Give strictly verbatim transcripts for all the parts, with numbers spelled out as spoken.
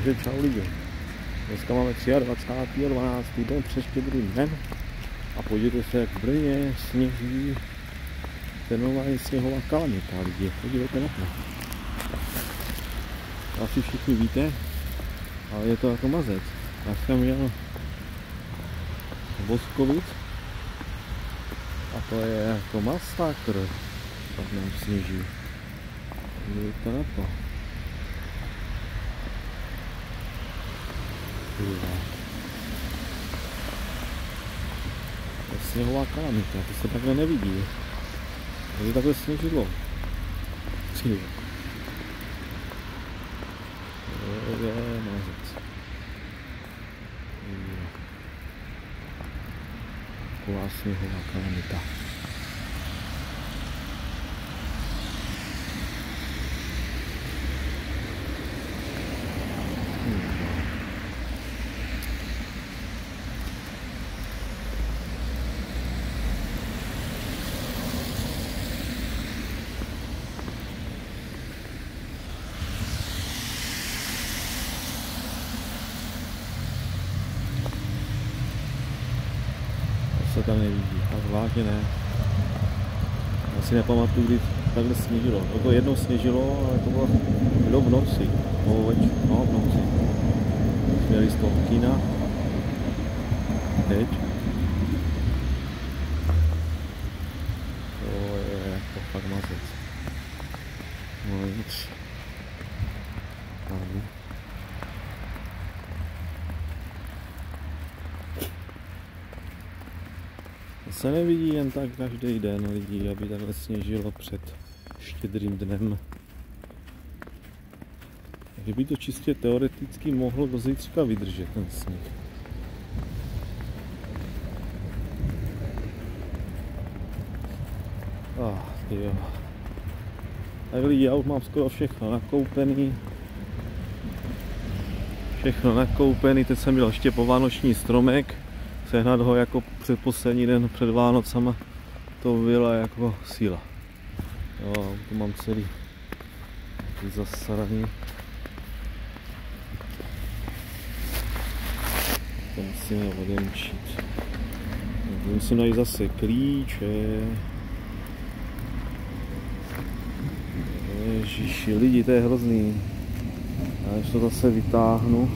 Takže čau lidi. Dneska máme dvacátého třetího dvanáctého den před Štědrým dnem a podívejte se, jak v Brně sněží. To je nová sněhová kalamita lidi. Podívejte na to. Asi všichni víte, ale je to jako mazec. Já jsem měl Boskovic a to je jako masakr, tak nám sněží. Podívejte na to. To je sněhová kalamita, to se takhle nevidí. To je takhle sněžilo. To je mazec. Taková sněhová kalamita. Se tam nevidí, tak vážně ne. Já si nepamatuju, kdy takhle sněžilo. Jako jednou sněžilo, ale to bylo, bylo v noci. No, več, no v noci. Měli z toho kína. Teď. To je jako fakt mazec. No nic. Tady. Se nevidí jen tak každý den lidí, aby takhle sněžilo před Štědrým dnem. Takže by to čistě teoreticky mohlo do zítřka vydržet ten sněh. Ah, jo. Tak lidi, já už mám skoro všechno nakoupený. Všechno nakoupený, teď jsem měl ještě po vánoční stromek. Sehnat ho jako předposlední den před Vánocama, to byla jako síla. Jo, to mám celý zasraný. To musíme odemčít. Musím najít zase klíče. Ježiši, lidi, to je hrozný. Já ještě to zase vytáhnu.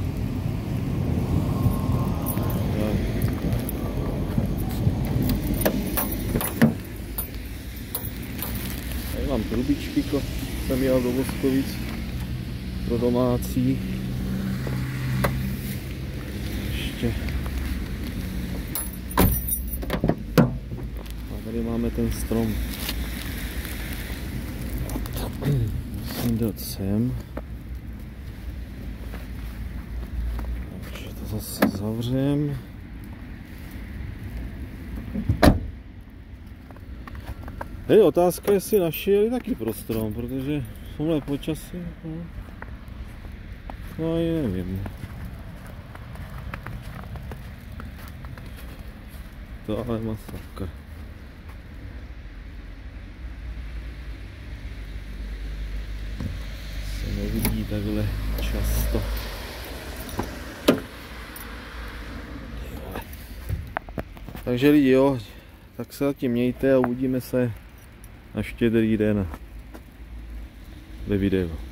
Mám trubičky, ko jsem jel do Boskovic pro domácí. Ještě. A tady máme ten strom. Musím dát sem. Takže to zase zavřem. Je otázka, jestli našli taky prostor, protože v tomhle počasí, no, no ani nevím. To ale masakr. Se nevidí takhle často. Takže lidi, jo, tak se zatím mějte a uvidíme se na Štědrý den ve videu.